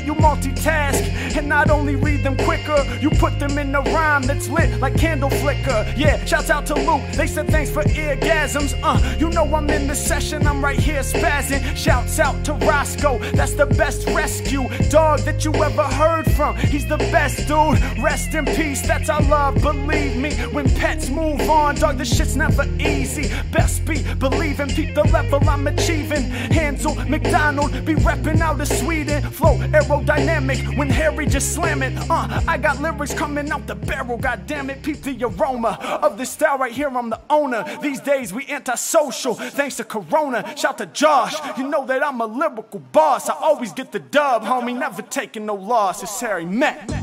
you multitask and not only read them quicker, you put them in a rhyme that's lit like candle flicker. Yeah, shouts out to Luke, they said thanks for eargasms. You know I'm in the session, I'm right here spazzing. Shouts out to Roscoe, that's the best rescue dog that you ever heard from. He's the best dude, rest in peace, that's our love, believe me. When pets move on, dog, this shit's never easy. Best be believing, peep the level I'm achieving. Hansel McDonald be repping out of Sweden. Flow aerodynamic when Harry just slam it. I got lyrics coming out the barrel, goddammit. Peep the aroma of this style right here, I'm the owner. These days we antisocial, thanks to Corona. Shout to Josh, you know that I'm a lyrical boss. I always get the dub, homie, never taking no loss. It's Harry Mack.